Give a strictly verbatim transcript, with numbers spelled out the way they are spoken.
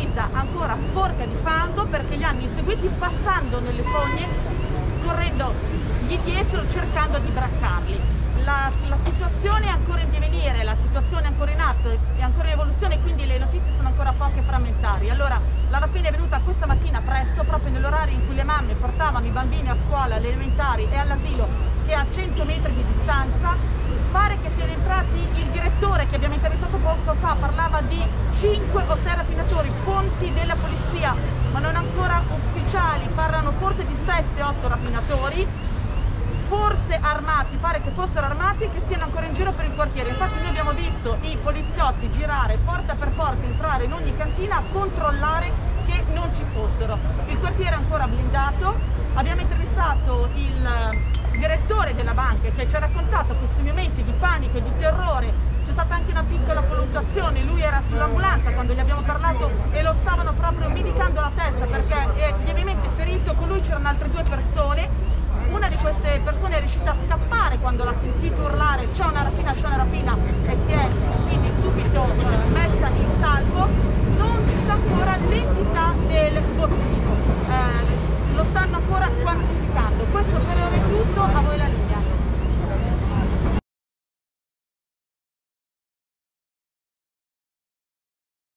divisa ancora sporca di fango perché li hanno inseguiti passando nelle fogne, correndo gli dietro, cercando di braccarli. La, la situazione è ancora in divenire, la situazione è ancora in atto, è ancora in evoluzione, quindi le notizie sono ancora poche e frammentarie. Allora, la rapina è venuta questa mattina presto, proprio nell'orario in cui le mamme portavano i bambini a scuola, alle elementari e all'asilo, che è a cento metri di distanza. Pare che siano entrati, il direttore che abbiamo intervistato poco fa parlava di cinque o sei rapinatori, fonti della polizia, ma non ancora ufficiali, parlano forse di sette otto rapinatori, forse armati, pare che fossero armati e che siano ancora in giro per il quartiere. Infatti noi abbiamo visto i poliziotti girare porta per porta, entrare in ogni cantina a controllare che non ci fossero. Il quartiere è ancora blindato. Abbiamo intervistato il direttore della banca che ci ha raccontato questi momenti di panico e di terrore. C'è stata anche una piccola colluttazione, lui era sull'ambulanza quando gli abbiamo parlato e lo stavano proprio medicando la testa perché è lievemente ferito, con lui c'erano altre due persone. Una di queste persone è riuscita a scappare quando l'ha sentito urlare c'è una rapina, c'è una rapina e si è quindi subito eh, messa in salvo.